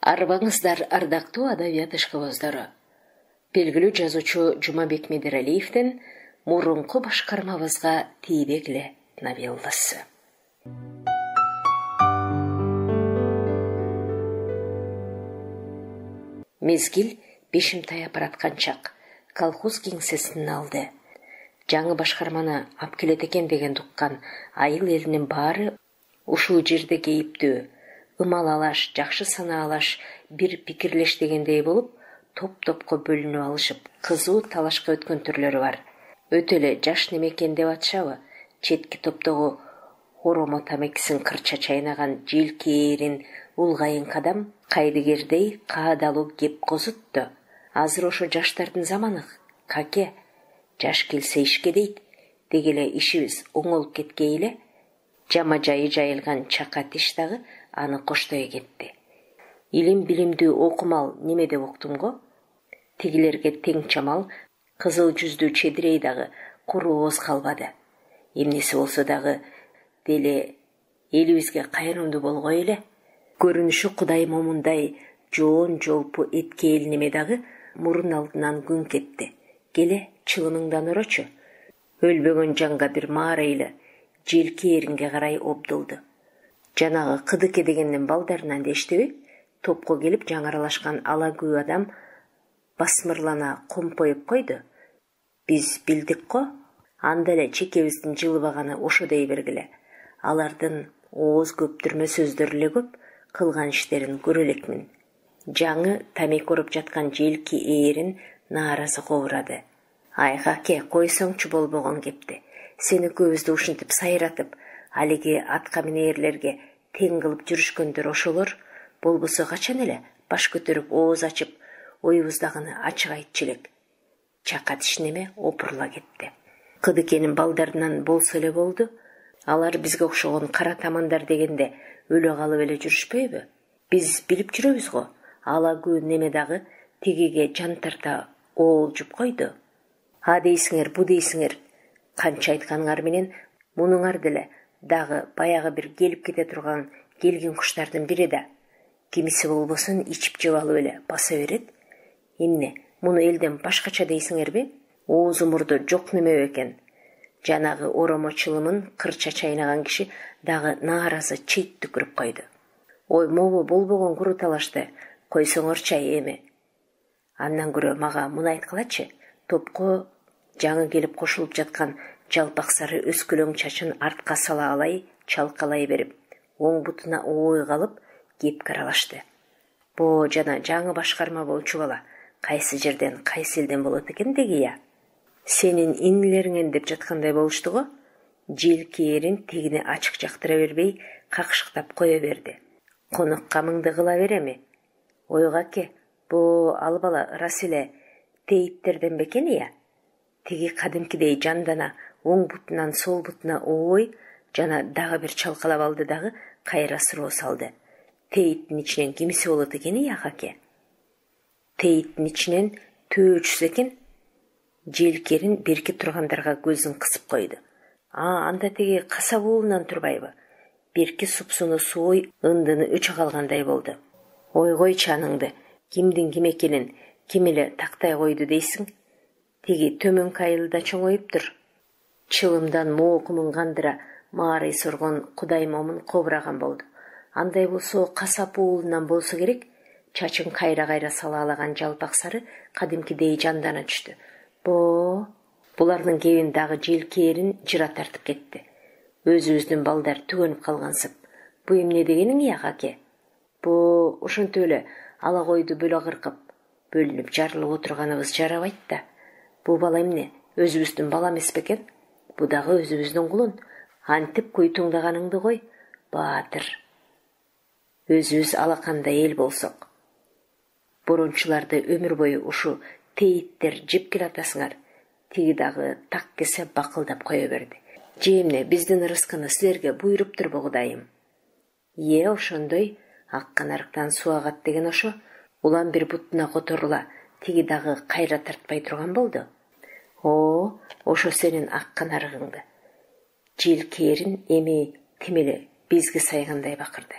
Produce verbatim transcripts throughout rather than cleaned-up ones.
Арбаңыздар ардактуу адабият ишкыбыздары. Белгилүү жазуучу Жумабек Медералиевдин мурунку башкармабызга тийбегле новелласы. Мезгил бешим таяп бараткан чак колхоз кеңсесинин алды. Жаңы башкарманы алып келет экен деген уккан айыл элинин баары ушул жерде кейиптүү, ымал алаш, жакшы сана алаш, бир пикирлеш дегендей болуп, топ-топко бөлүнүп алышып, кызуу талашка өткөн түрлөрү бар. Өтө эле жаш неме экен деп атышабы? Четки топтогу оромо тамекисин кырча чайнаган желки эрин улгайын кадам кайдыгердей каадалуу кеп козутту. Азыр ошо жаштардын заманы, каке. Жаш келсе ишке дейт, дегеле ишибиз оңолуп кеткейле. Жама жайы жайылган чака тиш дагы аны коштой кетти. Илим билимдүү окумал неме деп уктум го? Тигилерге тең чамал, кызыл жүздүү чедирей дагы куру ооз калбады. Эмнеси болсо дагы деле элибизге кайрымдуу болгой эле. Көрүнүшү Кудай момундай жоон жолпу эткейл неме дагы мурун алдынан күн кетти. Келе чылымыңдан урочу. Өлбөгөн жанга бир маарайлы желки эринге карай обдулду. Жанагы Кыдыке дегендин балдарынан дештеби? Топко келип жаңаралашкан ала күү адам басмырлана компоюп койду. Биз билдик го, анда эле чекебиздин жылыбаганы ошо дей бергиле. Алардын ооз көптүрмө сөздөрү эле көп, кылган иштерин көрө элекмин. Жаңы тамек уруп жаткан желки ээрин нааразы кобурады. Ай каке, койсоңчу болбогон кепти. Сени көбүздү ушинтип сайратып, алиги атка минээрлерге тең кылып жүрүшкөндөр ошолор болбосо качан эле баш көтөрүп ооз ачып, оюбуздагыны ачык айтчу элек. Чака тиш неме опурла кетти. Кыдыкенин балдарынан болсо эле болду. Алар бизге окшогон кара тамандар дегенде өлө калып эле жүрүшпөйбү? Биз билип жүрөбүз го. Ала күү неме дагы тигиге жан тарта оолжуп койду. А дейсиңер, бу дейсиңер. Канча айтканыңар менен мунуңар деле дагы баягы бир келип кете турган келген куштардын бири да. Кимиси болбосун ичип жеп алып эле баса берет. Эмне, муну элден башкача дейсиңерби? Оозу мурду жок неме экен. Жанагы оромо чылымын кырча чайнаган киши дагы нааразы чейт түкүрүп койду. Ой, могу болбогон куру талашты койсоңорчу эми. Андан көрө мага муну айткылачы. Топко жаңы келип кошулуп жаткан жалпак сары өскөлөң чачын артка сала алай, чалкалай берип, оң бутуна ой калып, кепке аралашты. Бо жана жаңы башкарма болчу бала кайсы жерден, кайсы элден болот экен деги я? Сенин иңилериңен деп жаткандай болушту го. Желки эрин тигини ачык жактыра бербей какшыктап кое берди. Конокко мыңды кыла береми? Ой каке, бу ал бала ырас эле тейттерден бекен я? Тиги кадимкидей жандана оң бутунан сол бутуна ой жана дагы бир чалкалап алды дагы кайра суроо салды. Тейттин ичинен кимиси болот экен я каке? Тейттин ичинен төөчүсү экен. Желкерин берки тургандарга көзүн кысып койду. А, анда тиги касап уулунан турбайбы? Берки супсуну сууй ындыны өчө калгандай болду. Ой койчу аныңды, кимдин ким экенин ким эле тактай койду дейсиң? Тиги төмөнкү айылда чоңоюптур. Чылымдан моокумун кандыра маарый соргон Кудай момун кобураган болду. Андай болсо касап уулунан болсо керек. Чачын кайра-кайра салаалаган жалпак сары кадимкидей жандана түштү. Бо, булардын кебин дагы желки эрин жыра тартып кетти. Өзүбүздүн балдар түгөнүп калгансып. Бу эмне дегениң я каке? Бу ошентип эле ала койду бөлө кыркып, бөлүнүп жарылып отурганыбыз жарабайт да. Бу бала эмне? Өзүбүздүн бала эмес бекен? Бу дагы өзүбүздүн кулун. Антип куйтуңдаганыңды кой, баатыр. Өзүбүз алакандай эл болсок. Борончуларды өмүр бою ушу тейиттер жеп келатасыңар. Тиги дагы так кесе бакылдап кое берди. Жемне, биздин ырыскыны силерге буйруптурбу Кудайым? Е, ошондой, аккан арыктан суу агат деген ошо. Улам бир бутуна которула, тиги дагы кайра тартпай турган болду. О, ошо сенин аккан арыгыңды. Желки эрин эми тим эле бизге сайгандай бакырды.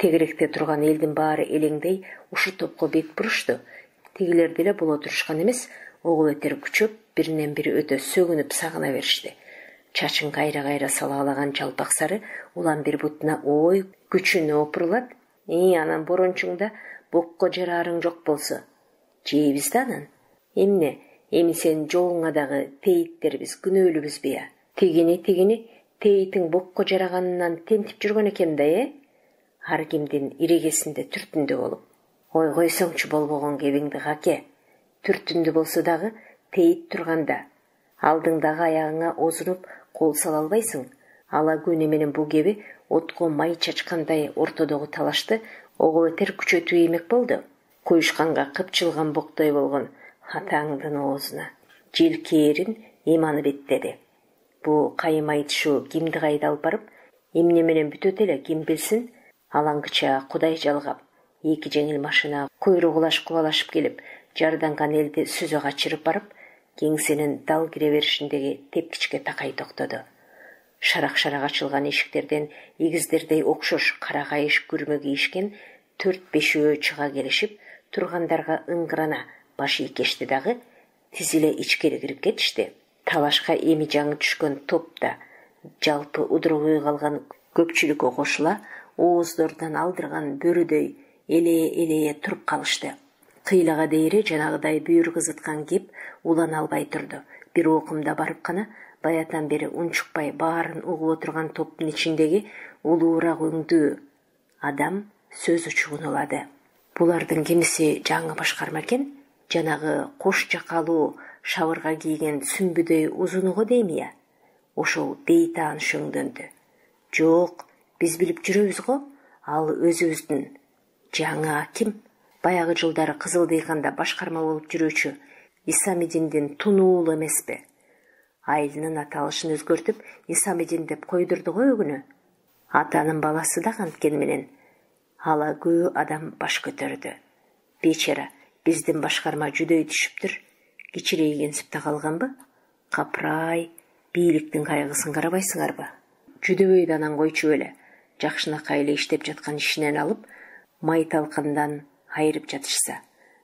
Тегеректе турган элдин баары элеңдей ушу топко бет бурушту. Тигилер деле боло турушкан эмес, ого бетер күчөп, биринен бири өтө сөгүнүп сагына беришти. Чачын кайра-кайра салалаган жалпак сары улам бир бутуна ой күчүнө опурулат. И анан борончуңда бокко жараарың жок болсо, жейбиз да анан. Эмне, эми сен жолуңа дагы тейиттербиз, күнөөлүбүз бия. Тигини тигини тейитиң бокко жараганынан тентип жүргөн экен да, э? Ар кимдин ирегесинде түртүндү болуп. Ой койсоңчу болбогон кебиңди каке. Түртүндү болсо дагы тейит турганда, алдыңдагы аягыңа озунуп кол сала албайсың. Ала күнү менен бул кеби отко май чачкандай ортодогу талашты ого бетер күчөтүп иймек болду. Куюшканга кыпчылган боктой болгон атаңдын оозуна желкээрин иманы беттеди. Бу кайым айтышуу кимди кайда алып барып, эмне менен бүтөт эле ким билсин. Алаңгыча Кудай жалгап, эки жеңил машина куйругулаш кубалашып келип, жарданган элди сүзө качырып барып, кеңсенин дал кире беришиндеги тепкичке такай токтоду. Шарак-шарак ачылган эшиктерден игиздердей окшош кара кайыш күрмө кийишкен төрт-бешөө чыга келишип, тургандарга ыңгырана баш ийкешти дагы тизиле ичкери кирип кетишти. Талашка эми жаңы түшкөн топта жалпы удуругуй калган көпчүлүккө кошула ооздордон алдырган бөрүдөй элее-элее туруп калышты. Кыйлага дейри жанагыдай бүйүр кызыткан кеп улана албай турду. Бир окумда барып гана баятан бери унчукпай баарын угуп отурган топтун ичиндеги улуураак өңдүү адам сөз учугун улады. Булардын кимиси жаңы башкарма экен, жанагы кош жакалуу шабырга кийген сүмбүдөй узунуго дейми я? Ошол дейтаан шөңдөндү. Жок, биз билип жүрөбүз го, ал өзүбүздүн жаңы аким. Баягы жылдары Кызыл Дыйканда башкарма болуп жүрүүчү Исамидиндин тунуулу эмеспи? Айылынын аталышын өзгөртүп, Исамидин деп койдурду го өгүнү. Атанын баласы да канткени менен ала көө адам баш көтөрдү. Бечара, биздин башкарма жүдөй түшүптүр. Кичирейгенсип да калганбы? Капырай, бийликтин кайгысын карабайсыңарбы? Жүдөбөйдү анан койчу эле. Жакшынакай эле иштеп жаткан ишинен алып, май талкандан айырып жатышса,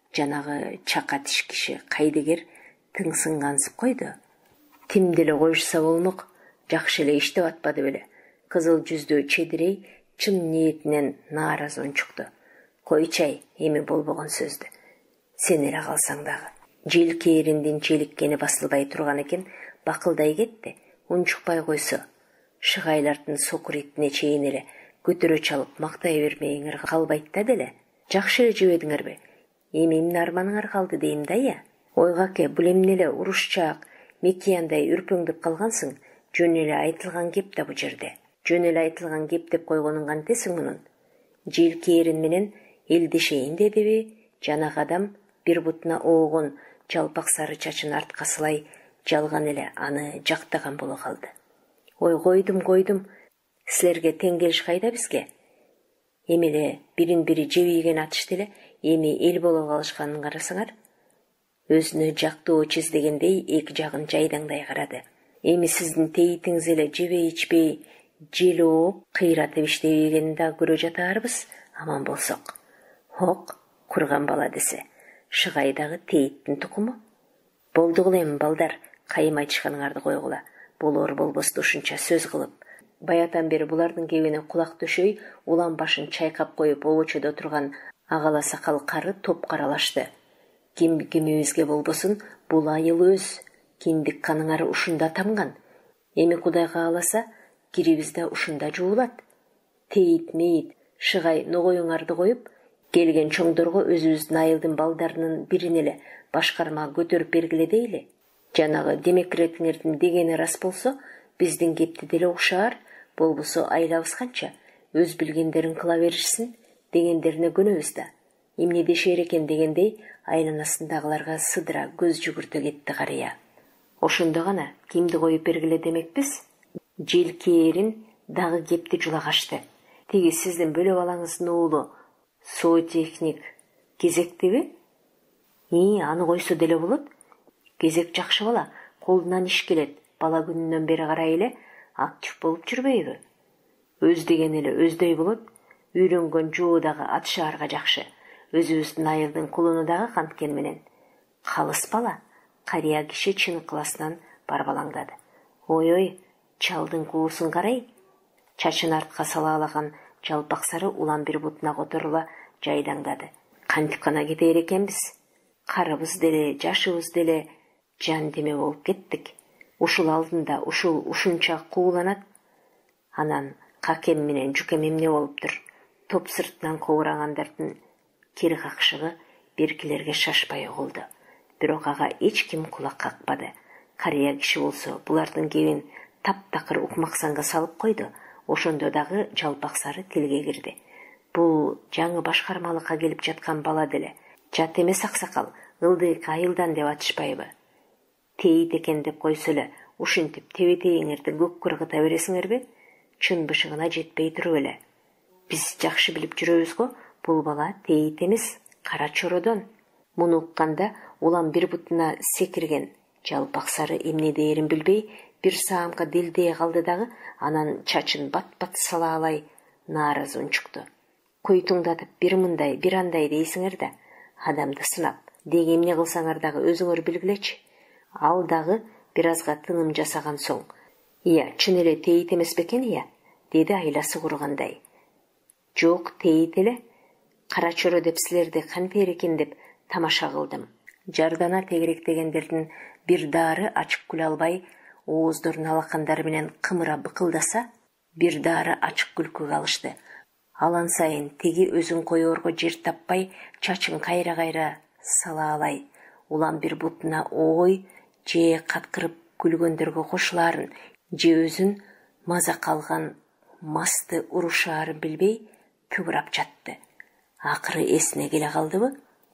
жанагы чака тиш киши кайдыгер тыңсынгансып койду. Ким деле коюшса болмок, жакшы эле иштеп атпады беле. Кызыл жүздүү чедирей чын ниетинен нааразы унчукту. Койчай, эми болбогон сөздү. Сен эле калсаң дагы. Желкээриндин желиккени басылбай турган экен, бакылдай кетти. Унчукпай койсо, шыгайлардын сокур итине чейин эле көтөрө чалып мактай бермейиңер калбайт да деле. Жакшы эле жебедиңерби? Эми эмне арманыңар калды дейм да я. Ойгаке, бул эмне эле урушчаак, мекияандай үрпөңдөп калгансың? Жөн эле айтылган кеп да бу жерде. Жөн эле айтылган кеп деп койгонун кантесиң мунун? Желкээрин менен элдешейин дедиби? Жанагы адам бир бутуна оогон жалпак сары чачын артка сылай жалган эле аны жактаган боло калды. Ой койдум койдум, силерге тең келиш кайда бизге? Эми эле бирин-бири жебейген атышты эле, эми эл боло калышканын карасаңар. Өзүнө жактоо чиздегендей эки жагын жайдаңдай карады. Эми сиздин тейтиңиз эле жебей ичпей, жел ооп, кыйратып иштебегенин да көрө жатаарбыз, аман болсок. Ок, курган бала десе, шыгайдагы тейиттин тукуму. Болдугула эми балдар, кайым айтышканыңарды койгула. Болор болбосту ушунча сөз кылып. Баятан бери булардын кебине кулак төшөй, улам башын чайкап коюп обочодо турган агала сакал кары топ каралашты. Ким кимибизге болбосун, бул айыл өз. Киндик каныңар ушунда тамган. Эми Кудай кааласа, кирибиз да ушунда жуулат. Тейит мейит, шыгай ногоюңарды коюп, келген чоңдорго өзүбүздүн айылдын балдарынын бирин эле башкарма көтөрүп бергиле дейли. Жанагы демекретиңердин дегени рас болсо, биздин кепти деле укшаар, болбосо айлабыз канча, өз билгендерин кыла беришсин, дегендерине көнөбүз да. Эмне дешер экен дегендей, айланасындагыларга сыдыра көз жүгүртө кетти карыя. Ошондо гана кимди коюп бергиле демекпиз? Желкээрин дагы кепти жулагашты. Тиги сиздин бөлө балаңыздын уулу зоотехник кезектиби? И, аны койсо деле болот. Кезек жакшы бала, колунан иш келет. Бала күнүнөн бери карай эле актив болуп жүрбөйбү? Өз деген эле өздөй болот. үйрөнгөн жоо дагы ат шаарга жакшы. Өзүбүздүн айылдын кулуну дагы канткени менен. Калыс бала, карыя киши чын ыкыласынан барбалаңдады. Ой-ой, чалдын куусун карай. Чачын артка салаалаган жалпак сары улам бир бутуна которула жайдаңдады. Кантип гана кетер экенбиз? Карыбыз деле, жашыбыз деле жан деме болуп кеттик. Ушул алдында ушул ушунча кууланат. Анан какем менен жукем эмне болуптур? Топ сыртынан коурагандардын кири какшыгы беркилерге шашпай угулду. Бирок ага эч ким кулак какпады. Карыя киши болсо булардын кебин таптакыр укмаксанга салып койду. Ошондо дагы жалпак сары тилге кирди. Бул жаңы башкармалыкка келип жаткан бала деле. Жат эмес аксакал, ылдыйк айылдан деп атышпайбы? Тейит экен деп койсо эле, ушинтип тебе-тейиңерди көккөр кыта бересиңерби? Чын бышыгына жетпей туруп эле. Биз жакшы билип жүрөбүз го, бул бала тейит эмес, кара чородон. Муну укканда улам бир бутуна секирген жалпак сары эмне дээрин билбей, бир саамга дилдей калды дагы, анан чачын бат-бат салаалай нааразы унчукту. Койтуңдатып бир мындай, бир андай дейсиңер да, адамды сынап, деги эмне кылсаңар дагы өзүңөр билгилечи. Ал дагы бир азга тыным жасаган соң, «Ия, чын эле тейит эмес бекен, ия?» деди айласы кургандай. «Жок, тейит эле. Кара чоро деп силерди кантер экен деп тамаша кылдым». Жардана тегеректегендердин бир дары ачык күлө албай, ооздорун алакандары менен кымыра быкылдаса, бир дары ачык күлкүгө алышты. Алан сайын теги өзүн коёрго жер таппай, чачын кайра-кайра салаалай, улам бир бутуна ой же каткырып күлгөндөргө кошуларын, же өзүн маза калган масты урушаарын билбей күбүрап жатты. Акыры эсине келе калдыбы?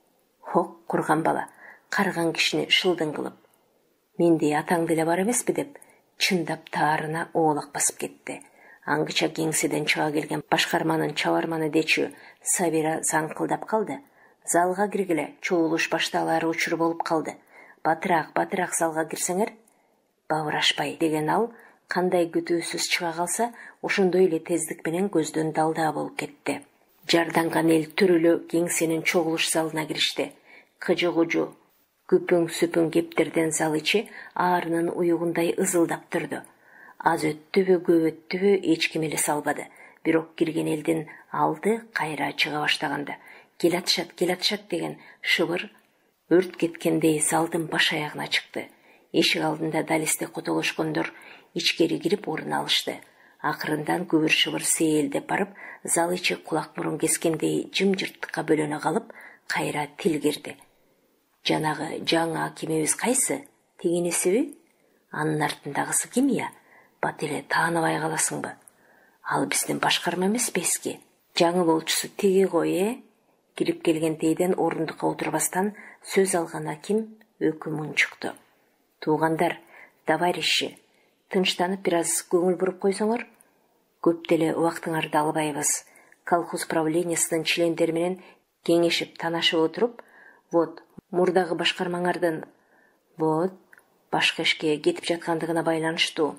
Хок курган бала, карыган кишини шылдың кылып, «Мендей атаң деле бар эмеспи?» деп чындап таарына оолак басып кетти. Аңгыча кеңседен чыга келген башкарманын чабарманы дечү Сабира заңкылдап калды. Залга киргиле, чогулуш башталары учур болуп калды. Батыраак, батыраак залга кирсеңер. Бабырашпай деген ал, кандай күтүүсүз чыга калса, ошондой эле тездик менен көздөн далда болуп кетти. Жарданган эл түрүлө кеңсенин чогулуш залына киришти. Кыжы-кужу, күпүң-сүпүң кептерден зал ичи аарынын уюгундай ызылдап турду. Аз өттүбү, көп өттүбү эч ким эле салбады. Бирок кирген элдин алды кайра чыга баштаганда, келатышат, келатышат деген шыбыр өрт кеткендей залдын баш аягына чыкты. Эшик алдында далисте котолошкондор ичкери кирип орун алышты. Акырындан күбүр шыбыр сейелдеп барып, зал ичи кулак мурун кескендей жымжырттыкка бөлөнө калып, кайра тил кирди. Жанагы жаңы акимебиз кайсы? Тигинесиби? Анын артындагысы ким я? Бат эле тааныбай каласыңбы? Ал биздин башкарма эмеспи эски? Жаңы болчусу тиги ғой, э? Кирип келген тейден орундукка отурбастан сөз алган аким өкүм унчукту. Туугандар, товарищи, тынчтанып бир аз көңүл буруп койсоңор, көп деле убактыңарды албайбыз. Колхоз правлениясынын чилендери менен кеңешип танашып отуруп, вот, мурдагы башкармаңардын, вот, башка ишке кетип жаткандыгына байланыштуу.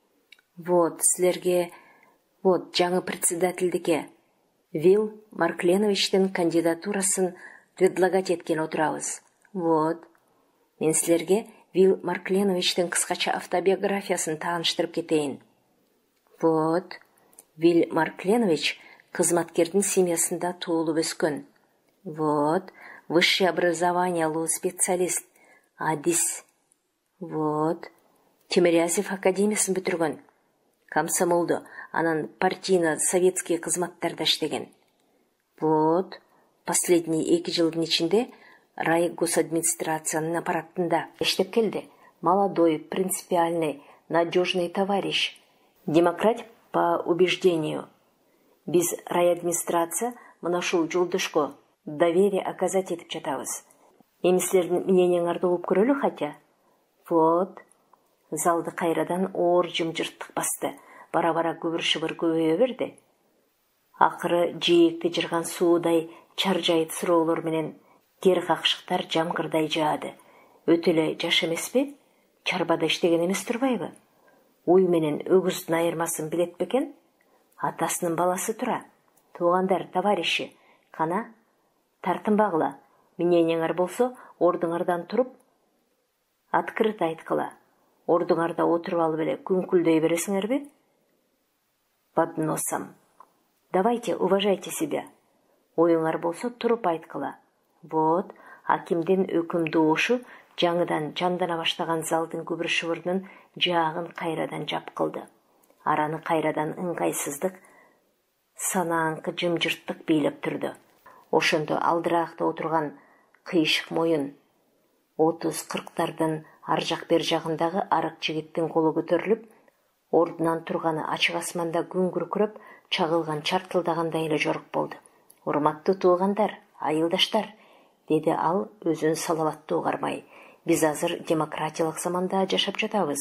Вот, силерге, вот, жаңы председательдикке Вил Маркленовичтин кандидатурасын предлагать эткен отурабыз. Вот, мен силерге Вил Маркленовичтин кыскача автобиографиясын тааныштырып кетейин. Вот, Вил Маркленович кызматкердин семьясында туулуп өскөн. Вот, высшее образование алуу специалист, адис. Вот, Тимирязев академиясын бүтүргөн. Комсомолду, анан партийно-советский кызматтарда иштеген. Вот, последний эки жылдын ичинде райгосадминистрациянын аппаратында иштеп келди. Молодой, принципиальный, надежный товарищ. Демократ по убеждению. Биз райадминистрация мына ушул жолдошко доверие оказать этип жатабыз. Эми силердин мнениеңарды угуп көрөлү хотя. Вот. Залды кайрадан оор жымжырттык басты. Бара-бара күбүр-шыбыр көбөйө берди. Акыры жээкти жырган суудай чаржайт суроолор менен кер какшыктар жамгырдай жаады. Өтө эле жаш эмеспи? Чарбада иштеген эмес турбайбы? Уй менен өгүздүн айырмасын билет бекен? Атасынын баласы тура. Туугандар, товарищи, кана тартынбагыла. Мнениеңер болсо, ордуңардан туруп открыто айткыла. Ордуңарда отуруп алып эле күңкүлдөй бересиңерби? Под носом. Давайте, уважайте себя. Оюңар болсо, туруп айткыла. Вот, акимдин өкүм доошу жаңыдан жандана баштаган залдын күбүр шыбырынын жаагын кайрадан жапкылды. Араны кайрадан ыңгайсыздык, санааңкы жымжырттык бийлеп турду. Ошондо алдыраакта отурган кыйшык моюн отуз кырктардын ар жак бер жагындагы арык жигиттин колу көтөрүлүп, ордунан турганы ачык асманда күн күркүрөп, чагылган чартылдагандай эле жорук болду. Урматтуу туугандар, айылдаштар, деди ал өзүн салаваттуу кармай. Биз азыр демократиялык заманда жашап жатабыз.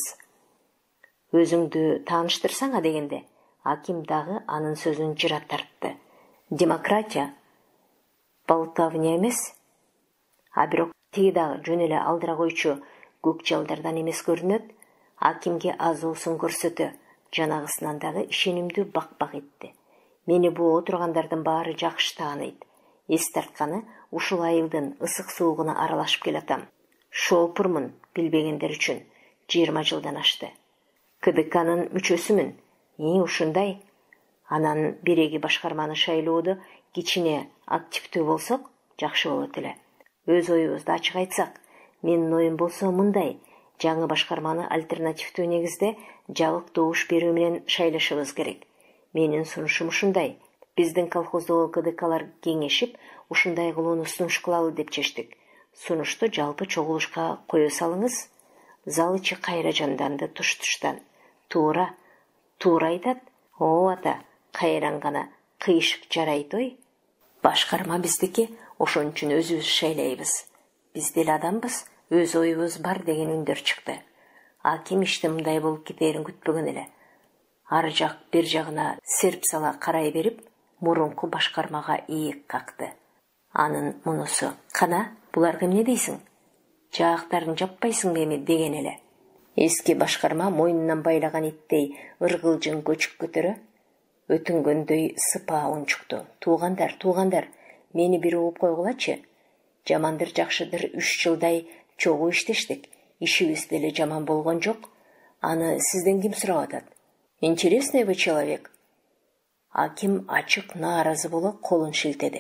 Өзүңдү тааныштырсаңа дегенде, аким дагы анын сөзүн жыра тартты. Демократия болтовня эмес, а бирок тиги дагы жөн эле алдыра койчу көк жалдардан эмес көрүнөт, акимге азуусун көрсөтө, жанагысынан дагы ишенимдүү бак-бак этти. Мени бу отургандардын баары жакшы тааныйт. Эс тартканы ушул айылдын ысык суугуна аралашып келатам. Шоопурмун, билбегендер үчүн, жыйырма жылдан ашты. КДКнын мүчөсүмүн. И ушундай. Анан биреги башкарманы шайлоодо кичине активдүү болсок, жакшы болот эле. Өз оюбузду ачык айтсак, менин оюм болсо мындай: жаңы башкарманы альтернативдүү негизде жабык добуш берүү менен шайлашыбыз керек. Менин сунушум ушундай: биздин колхоздогу КДКлар кеңешип, ушундай кылууну сунуш кылалы деп чечтик. Сунушту жалпы чогулушка кое салыңыз. Зал ичи кайра жанданды туш-туштан. Туура, туура айтат. О, ата, кайран гана кыйшык жарайт ой. Башкарма биздики, ошон үчүн өзүбүз шайлайбыз. Биз деле адамбыз, өз оюбуз бар деген үндөр чыкты. Аким иште мындай болуп кетерин күтпөгөн эле. Ар жак бир жагына серп сала карай берип, мурунку башкармага ийик какты. Анын мунусу: кана, буларга эмне дейсиң? Жаактарын жаппайсыңбы эми деген эле. Эски башкарма мойнунан байлаган иттей ыргылжың көчүк көтөрө, өтүнгөндөй сыпаа унчукту. Туугандар, туугандар, мени бир угуп койгулачы. Жамандыр жакшыдыр үч жылдай чогуу иштештик. Ишибиз деле жаман болгон жок. Аны сизден ким сурап атат? Интересный вы человек. Аким ачык нааразы боло колун шилтеди.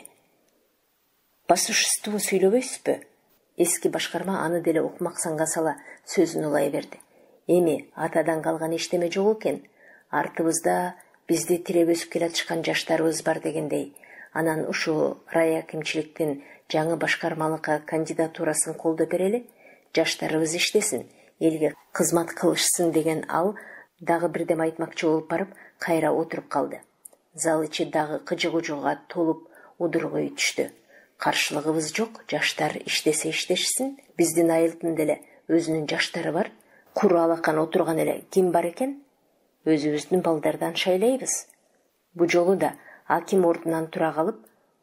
По существу сүйлөбөйсүзбү? Эски башкарма аны деле укмаксанга сала сөзүн улай берди. Эми атадан калган иштеме жок экен. Артыбызда бизди тиреп өсүп келатышкан жаштарыбыз бар дегендей. Анан ушу райакимчиликтин жаңы башкармалыкка кандидатурасын колдоп берели. Жаштарыбыз иштесин, элге кызмат кылышсын деген ал дагы бирдем айтмакчы болуп барып, кайра отуруп калды. Зал ичи дагы кыжыгуужуга толуп удургуй түштү. Каршылыгыбыз жок, жаштар иштесе иштешсин. Биздин айылдын деле өзүнүн жаштары бар. Куру алакан отурган эле ким бар экен? Өзүбүздүн балдардан шайлайбыз. Бу жолу да аким ордунан тура калып,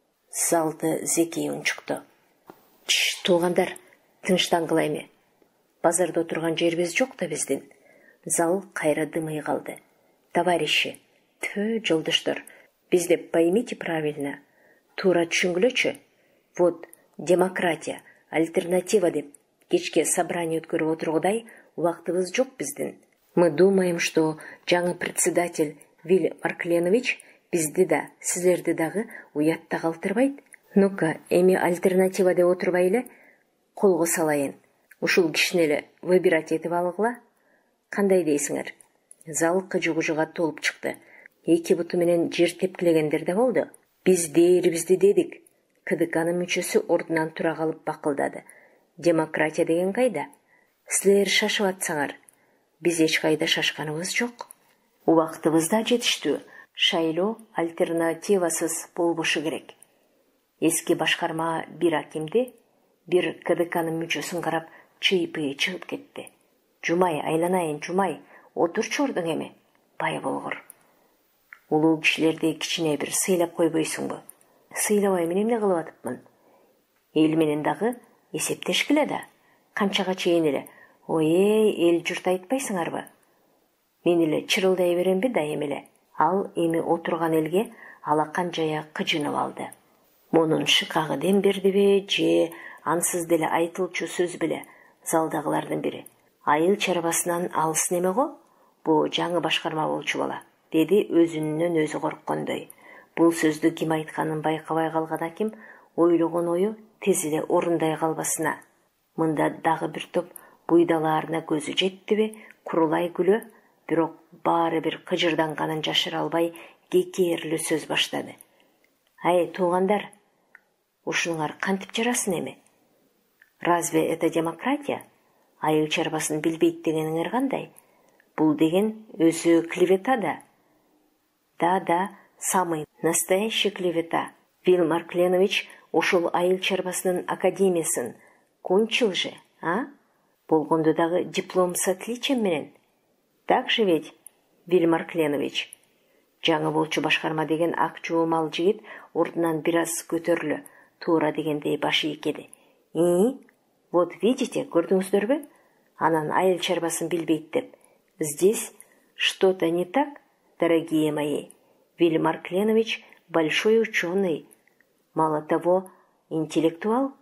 залды зекей унчукту. Чш, туугандар, тынчтангыла эми. Базарда отурган жерибиз жок да биздин. Зал кайра дымый калды. Товарищи, тө, жолдоштор, биз деп поймите правильно. Туура түшүнгүлөчү. Вот, демократия, альтернатива деп кечке собрание өткөрүп отургудай убактыбыз жок биздин. Мы думаем, что жаңы председатель Виль Маркленович бизди да, силерди дагы уятта калтырбайт. Ну-ка, эми альтернатива деп отурбай эле колго салайын. Ушул кишини эле выбирать этип алгыла. Кандай дейсиңер? Зал кыжыгуужуга толуп чыкты. Эки буту менен жер тепкилегендер да болду. Биз дээрибизди дедик. КДКнын мүчөсү ордунан тура калып бакылдады. Демократия деген кайда? Силер шашып атсаңар, биз эч кайда шашканыбыз жок. Убактыбыз да жетиштүү. Шайлоо альтернативасыз болбошу керек. Эски башкарма бир акимди, бир КДКнын мүчөсүн карап чыйпый чыгып кетти. Жумай, айланайын, Жумай, отурчу ордуң эми, бай болгор. Улуу кишилерди кичине бир сыйлап койбойсуңбу? Сыйлабай мен эмне кылып атыпмын? Эл менен дагы эсептешкиле да. Канчага чейин эле, ой, эл журт айтпайсыңарбы? Мен эле чырылдай беремби дайым эле. Ал эми отурган элге алакан жая кыжынып алды. Монун шыкагы дем бердиби же ансыз деле айтылчу сөз беле залдагылардын бири. Айыл чарбасынан алыс неме го? Бу жаңы башкарма болчу бала, деди өзүнөн өзү корккондой. Бул сөздү ким айтканын байкабай калган Аким ойлогон ою тез эле орундай калбасына. Мында дагы бир топ буйдалаарына көзү жеттиби, курулай күлө, бирок баары бир кыжырданганын жашыра албай кекээрлүү сөз баштады. Ай, туугандар, ушуңар кантип жарасын эми? Разве это демократия? Айыл чарбасын билбейт дегениңер кандай? Бул деген өзү клевета да. Да-да, самый настоящий клевета. Вил Маркленович ушул айыл чарбасынын академиясын кончил же, а? Болгондо дагы диплом с отличием менен. Так же ведь, Вил Маркленович? Жаңы болчу башкарма деген ак жуумал жигит ордунан бир аз көтөрүлө, туура дегендей башы ийкеди. И, вот видите, көрдүңүздөрбү? Анан айыл чарбасын билбейт деп. Здесь что-то не так, дорогие мои. Виль Маркленович большой ученый. Мало того, интеллектуал.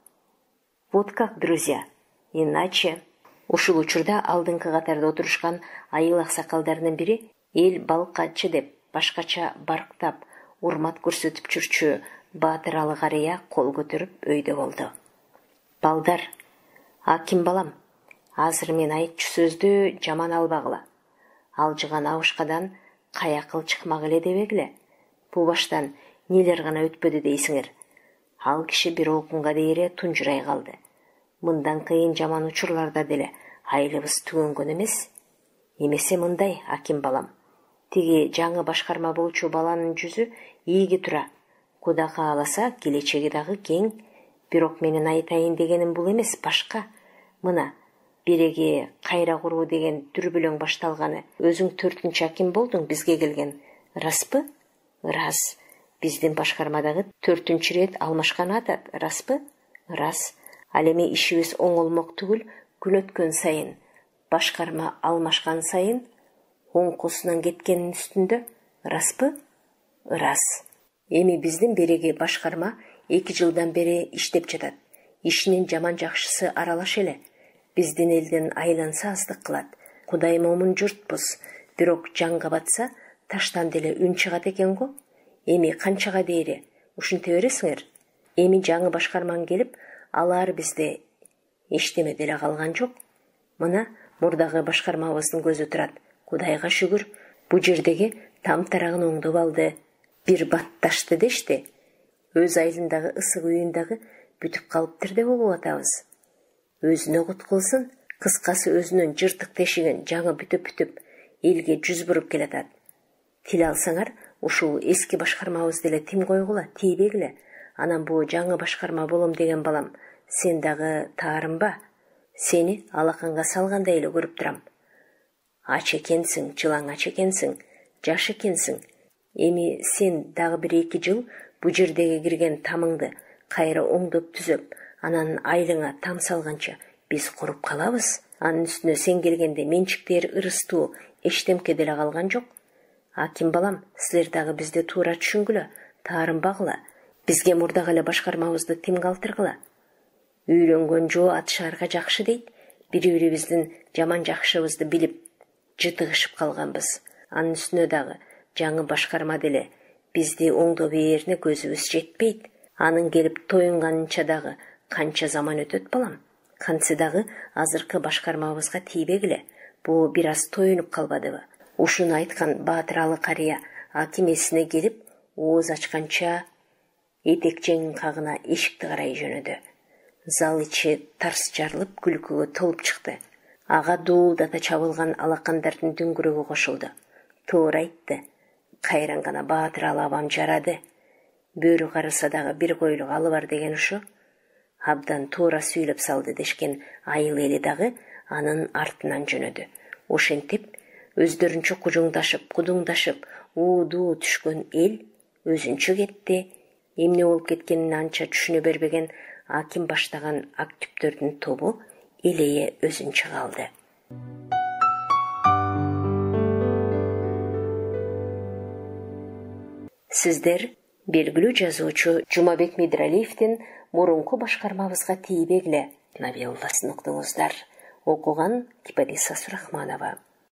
Вот как, друзья. Иначе... Ушул учурда алдыңкы катарда отурушкан айыл аксакалдарынын бири эл балкачы деп башкача барктап, урмат көрсөтүп жүрчү баатыралы карыя кол көтөрүп өйдө болду. Балдар, Аким балам, азыр мен айтчу сөздү жаман албагыла. Алжыган абышкадан каякыл чыкмак эле дебегиле. Бул баштан нелер гана өтпөдү дейсиңер. Ал киши бир окунга дейре тунжурай калды. Мындан кыйын жаман учурларда деле айылыбыз түгөнгөн эмес. Эмесе мындай, Аким балам. Тиги жаңы башкарма болчу баланын жүзү ийги тура. Куда кааласа, келечеги дагы кең. Бирок менин айтайын дегеним бул эмес, башка. Мына, биреги кайра куруу деген дүрбүлөң башталганы. Өзүң төртүнчү Аким болдуң бизге келген. Распы? Рас. Биздин башкармадагы төртүнчү рет алмашкан атат. Распы? Рас. Ал эми ишибиз оңолмок түгүл, күн өткөн сайын, башкарма алмашкан сайын, оңкусунан кеткенин үстүндө, распы? Рас. Эми биздин береги башкарма эки жылдан бери иштеп жатат. Ишинин жаман жакшысы аралаш эле. Биздин элден айланса аздык кылат. Кудай момун журтпуз. Бирок жаңга батса, таштан деле үн чыгат экен го. Эми канчага дейри, ушинте бересиңер. Эми жаңы башкарман келип, алар бизде эчтеме деле калган жок. Мына мурдагы башкармабыздын көзү турат. Кудайга шүгүр, бу жердеги там тарагын оңдоп алды. Бир батташты дешти. Өз айылындагы ысык үйүндагы бүтүп калыптыр деп угуп атабыз. Өзүнө кут кылсын, кыскасы өзүнүн жыртык тешигин жаңы бүтүп-бүтүп элге жүз буруп келатат. Тил алсаңар, ушул эски башкармабыз деле тим койгула, тийбегиле. Анан бу жаңы башкарма болом деген балам, сен дагы таарынба. Сени алаканга салгандай эле көрүп турам. Ач экенсиң, жылаң ач экенсиң, жаш экенсиң. Эми сен дагы бир эки жыл бу жердеги кирген тамыңды кайра оңдоп түзөп, анан айлыңа там салганча биз куруп калабыз. Анын үстүнө сен келгенде менчиктер ырыстуу эчтемке деле калган жок. Аким балам, силер дагы бизди туура түшүнгүлө, таарынбагыла. Бизге мурдагы эле башкармабызды тим калтыргыла. Үйлөнгөн жоо атшаарга жакшы дейт. Бири-бирибиздин жаман жакшыбызды билип, жытыгышып калганбыз. Анын үстүнө дагы жаңы башкарма деле бизди оңдоо бээрине көзүбүз жетпейт. Анын келип тоюнганынча дагы канча заман өтөт балам. Кантсе дагы азыркы башкармабызга тийбегиле. Бу бир аз тоюнуп калбадыбы? Ушуну айткан баатыралы карыя Аким эсине келип, ооз ачканча этекчеңин кагына эшикти карай жөнөдү. Зал ичи тарс жарылып, күлкүгө толуп чыкты. Ага дуулдата чабылган алакандардын дүңгүрөгү кошулду. Туура айтты. Кайран гана баатыралы абам жарады. Бөрү карыса дагы бир койлук алы бар деген ушу. Абдан туура сүйлөп салды дешкен айыл эли дагы анын артынан жөнөдү. Ошентип, өздөрүнчө кужуңдашып, кудуңдашып, уудуу түшкөн эл өзүнчө кетти. Эмне болуп кеткенин анча түшүнө бербеген Аким баштаган активдөрдүн тобу элее өзүнчө калды. Сиздер белгилүү жазуучу Жумабек Мирзалиевдин мурунку башкармабызга тийбегиле новелласын уктуңуздар. Окуган Кипариса Сурахманова.